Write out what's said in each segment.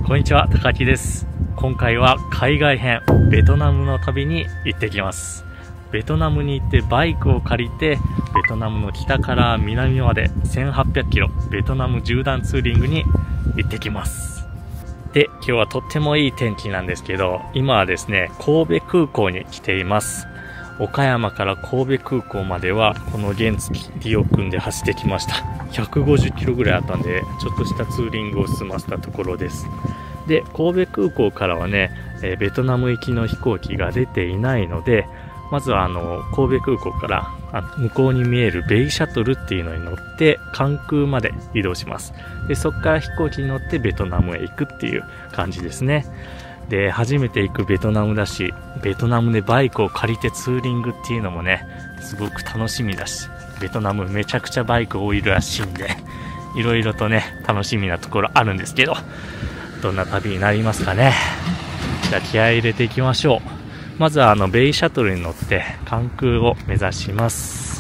こんにちは、高木です。今回は海外編、ベトナムの旅に行ってきます。ベトナムに行ってバイクを借りて、ベトナムの北から南まで1800キロ、ベトナム縦断ツーリングに行ってきます。で、今日はとってもいい天気なんですけど、今はですね、神戸空港に来ています。岡山から神戸空港まではこの原付ディオ君で走ってきました。150キロぐらいあったんで、ちょっとしたツーリングを済ませたところです。で、神戸空港からはね、ベトナム行きの飛行機が出ていないので、まずは神戸空港から向こうに見えるベイシャトルっていうのに乗って関空まで移動します。で、そこから飛行機に乗ってベトナムへ行くっていう感じですね。で、初めて行くベトナムだし、ベトナムでバイクを借りてツーリングっていうのもね、すごく楽しみだし、ベトナムめちゃくちゃバイク多いらしいんで、いろいろとね、楽しみなところあるんですけど、どんな旅になりますかね。じゃあ気合い入れていきましょう。まずはベイシャトルに乗って関空を目指します。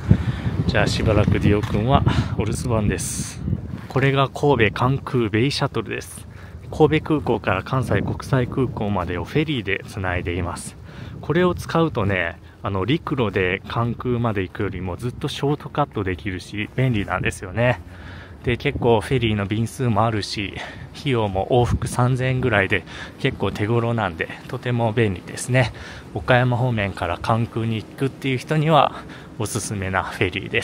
じゃあしばらくディオ君はお留守番です。これが神戸関空ベイシャトルです。神戸空港から関西国際空港までをフェリーでつないでいます。これを使うとね、陸路で関空まで行くよりもずっとショートカットできるし便利なんですよね。で、結構フェリーの便数もあるし、費用も往復3000円ぐらいで結構手頃なんでとても便利ですね。岡山方面から関空に行くっていう人にはおすすめなフェリーです。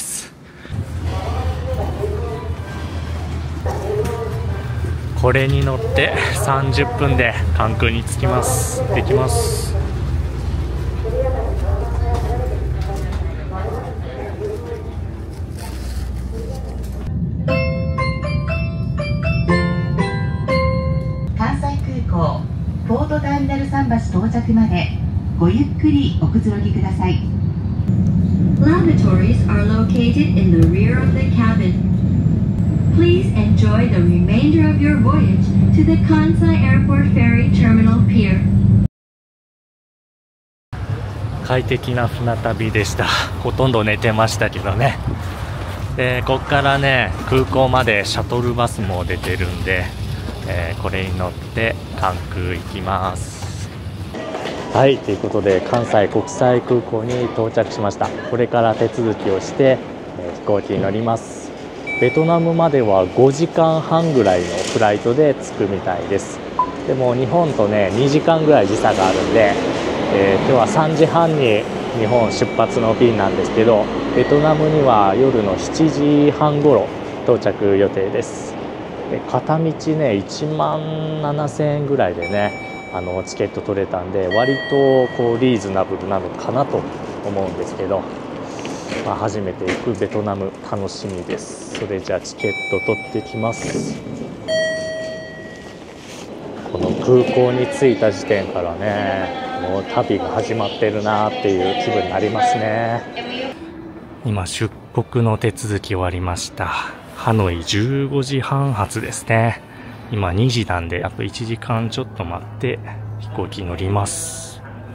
これに乗って30分で関空に着きます。できます。 関西空港ポートターミナル桟橋到着までごゆっくりおくつろぎください。 Lavatories are located in the rear of the cabin.Please enjoy the remainder of your voyage to the Kansai Airport Ferry Terminal Pier. 快適な船旅でした。ほとんど寝てましたけどね。で、ここからね、空港までシャトルバスも出てるんで、これに乗って関空行きます。はい、ということで関西国際空港に到着しました。これから手続きをして、飛行機に乗ります。ベトナムまでは5時間半ぐらいのフライトで着くみたいです。でも日本とね2時間ぐらい時差があるんで、今日は3時半に日本出発の便なんですけど、ベトナムには夜の7時半頃到着予定です。で、片道ね1万7000円ぐらいでねチケット取れたんで、割とこうリーズナブルなのかなと思うんですけど、初めて行くベトナム楽しみです。それじゃあチケット取ってきます。この空港に着いた時点からね、もう旅が始まってるなっていう気分になりますね。今出国の手続き終わりました。ハノイ15時半発ですね。今2時なんであと1時間ちょっと待って飛行機に乗ります。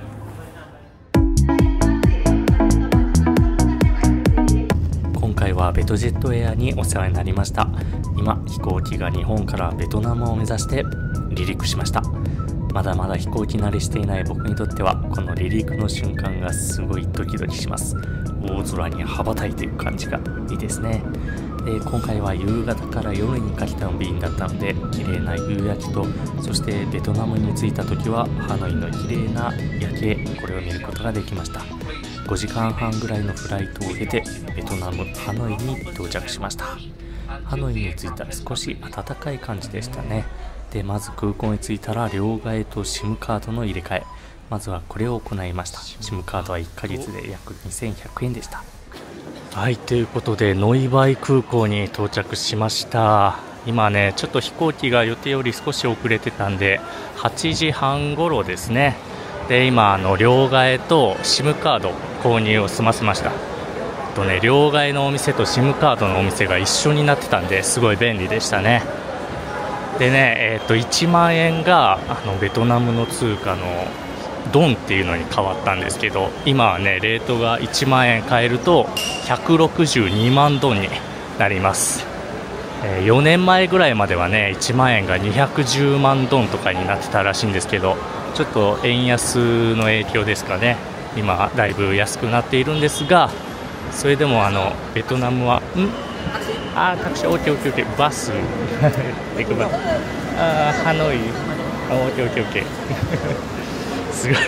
今回はベトジェットエアにお世話になりました。今飛行機が日本からベトナムを目指して離陸しました。まだまだ飛行機慣れしていない僕にとってはこの離陸の瞬間がすごいドキドキします。大空に羽ばたいていく感じがいいですね。で、今回は夕方から夜にかけての便だったので、綺麗な夕焼けと、そしてベトナムに着いた時はハノイの綺麗な夜景、これを見ることができました。5時間半ぐらいのフライトを経てベトナムハノイに到着しました。ハノイに着いたら少し暖かい感じでしたね。で、まず空港に着いたら両替と SIM カードの入れ替え、まずはこれを行いました。 SIM カードは1ヶ月で約2100円でした。はい、ということでノイバイ空港に到着しました。今ねちょっと飛行機が予定より少し遅れてたんで8時半頃ですね。で、今両替と SIM カード購入を済ませました。両替のお店と SIM カードのお店が一緒になってたんですごい便利でしたね。でね、1万円がベトナムの通貨のドンっていうのに変わったんですけど、今はねレートが1万円変えると162万ドンになります。 4年前ぐらいまではね1万円が210万ドンとかになってたらしいんですけど、ちょっと円安の影響ですかね、今だいぶ安くなっているんですが、それでもベトナムはタクシー、オッケーオッケーオッケー、バス行くバス、ハノイ、オッケーオッケーオッケーすごい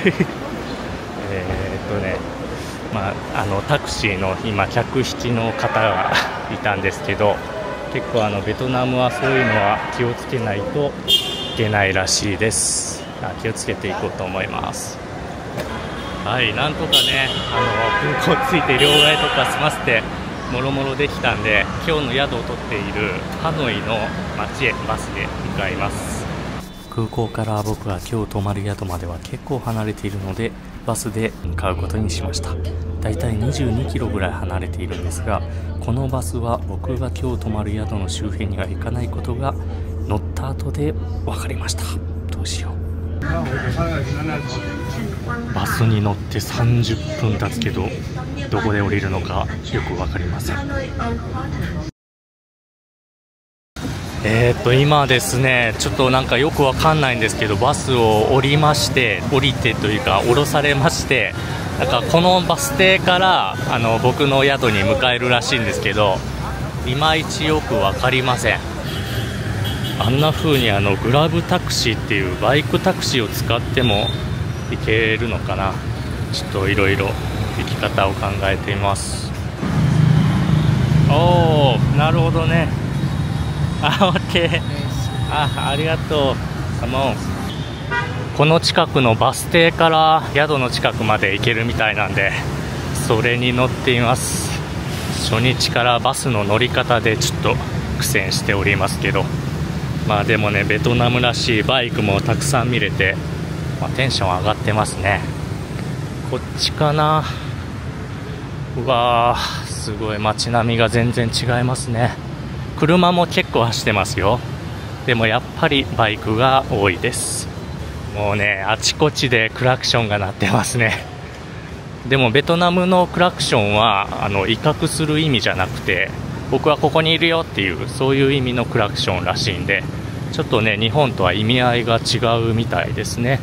タクシーの今客引きの方がいたんですけど、結構ベトナムはそういうのは気をつけないといけないらしいです。気をつけていこうと思います。はい、なんとかね空港着いて両替とか済ませてもろもろできたんで、今日の宿を取っているハノイの街へバスで向かいます。空港から僕が今日泊まる宿までは結構離れているので、バスで向かうことにしました。だいたい22キロぐらい離れているんですが、このバスは僕が今日泊まる宿の周辺には行かないことが乗った後で分かりました。どうしよう。バスに乗って30分経つけど、どこで降りるのかよく分かりません。今ですね、ちょっとなんかよくわかんないんですけど、バスを降りてというか降ろされまして、なんかこのバス停から僕の宿に迎えるらしいんですけど、いまいちよくわかりません。あんな風にグラブタクシーっていうバイクタクシーを使っても行けるのかな。ちょっといろいろ行き方を考えています。おー、なるほどね。オッケー。ありがとう。カモン。この近くのバス停から宿の近くまで行けるみたいなんで、それに乗っています。初日からバスの乗り方でちょっと苦戦しておりますけど、でもね、ベトナムらしいバイクもたくさん見れて、テンション上がってますね。こっちかな。うわー、すごい街並みが全然違いますね。車も結構走ってますよ。でもやっぱりバイクが多いです。もうね、あちこちでクラクションが鳴ってますね。でもベトナムのクラクションは威嚇する意味じゃなくて、僕はここにいるよっていう、そういう意味のクラクションらしいんで、ちょっとね、日本とは意味合いが違うみたいですね。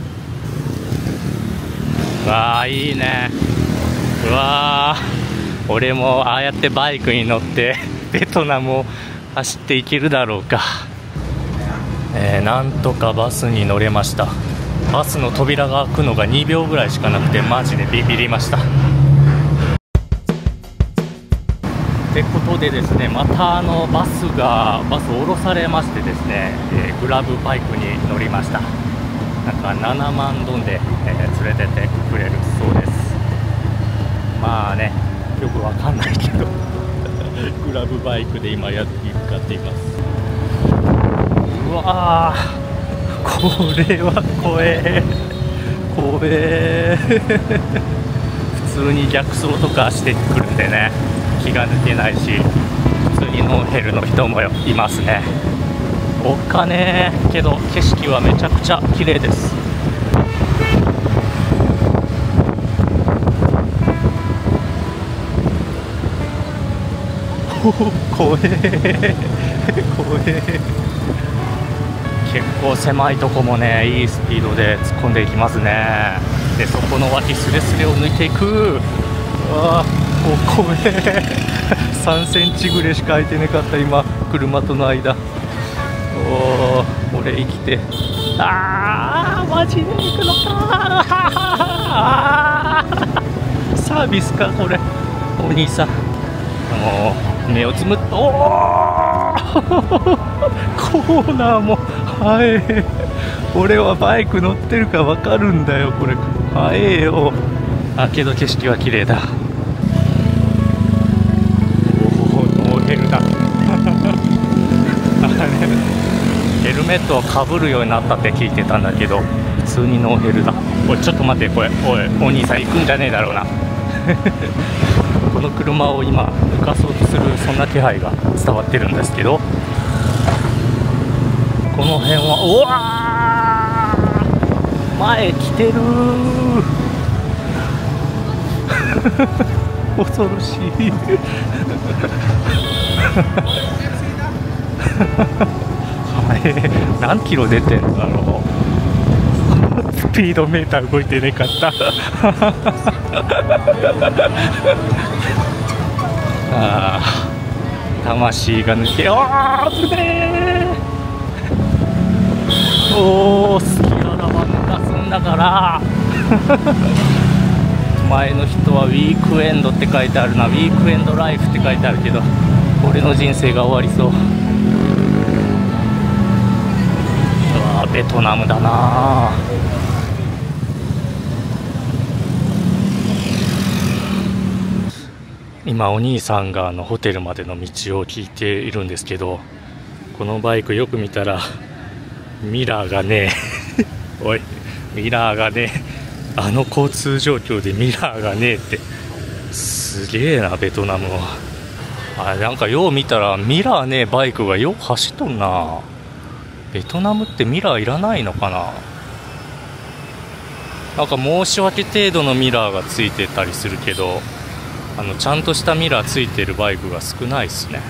わー、いいね。うわー、俺もああやってバイクに乗ってベトナムを走っていけるだろうか。なんとかバスに乗れました。バスの扉が開くのが2秒ぐらいしかなくて、マジでビビりました。ってことでですね、またバスを降ろされましてですね、グラブバイクに乗りました。なんか7万ドンで、連れてってくれるそうです。よくわかんないけどグラブバイクで今宿に向かっています。うわー、これは怖え普通に逆走とかしてくるんでね、気が抜けないし、普通にノーヘルの人もいますね。おっかねえけど景色はめちゃくちゃ綺麗です。怖え結構狭いとこもね、いいスピードで突っ込んでいきますね。で、そこの脇スレスレを抜いていく。怖え3センチぐらいしか空いてなかった。今車との間。俺生きて、マジで行くのかサービスかこれ。お兄さん、目をつむっと、コーナーも俺はバイク乗ってるか分かるんだよ、これ早えよ。けど景色は綺麗だ。ノーヘルだヘルメットをかぶるようになったって聞いてたんだけど、普通にノーヘルだ。おい、ちょっと待って、これ、お兄さん行くんじゃねえだろうなこの車を今抜かそうとする、そんな気配が伝わってるんですけど、この辺は、うわー、前来てる恐ろしいあれ何キロ出てんだろう。スピードメーター動いてねかったあー、魂が抜け、あー、危ねー。おー、好きならば抜かすんだから前の人はウィークエンドって書いてあるな。ウィークエンドライフって書いてあるけど、俺の人生が終わりそう。うわー、ベトナムだな。今お兄さんがホテルまでの道を聞いているんですけど、このバイクよく見たらミラーがねおい、ミラーがね、あの交通状況でミラーがねえってすげえな、ベトナムは。あ、なんかよう見たらミラーねえバイクがよく走っとんな。ベトナムってミラーいらないのかな。なんか申し訳程度のミラーがついてたりするけど、ちゃんとしたミラーついてるバイクが少ないっすね。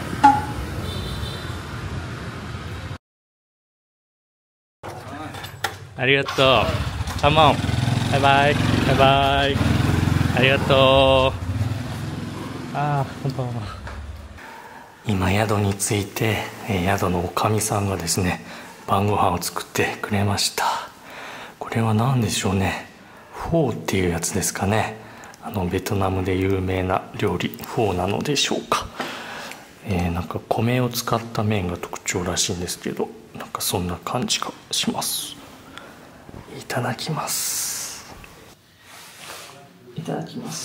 ありがとう。カモン。バイバイ。バイバイ。ありがとう。ああ、こんばんは。今宿に着いて、宿のおかみさんがですね、晩ご飯を作ってくれました。これは何でしょうね。フォーっていうやつですかね。ベトナムで有名な料理、フォーなのでしょうか。なんか米を使った麺が特徴らしいんですけど、なんかそんな感じがします。いただきます。いただきます。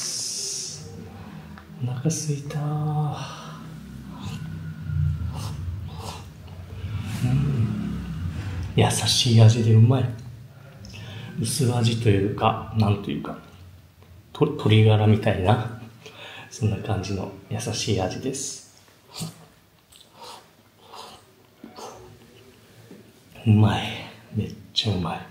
お腹すいた。優しい味でうまい。薄味というか、なんというか、鶏ガラみたいな、そんな感じの優しい味です。うまい。めっちゃうまい。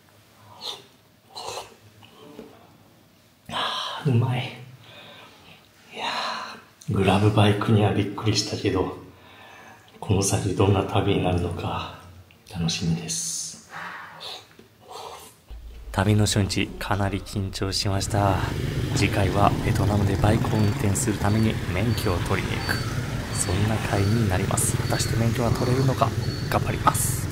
うまい。いやー、グラブバイクにはびっくりしたけど、この先どんな旅になるのか楽しみです。旅の初日、かなり緊張しました。次回はベトナムでバイクを運転するために免許を取りに行く、そんな回になります。果たして免許が取れるのか、頑張ります。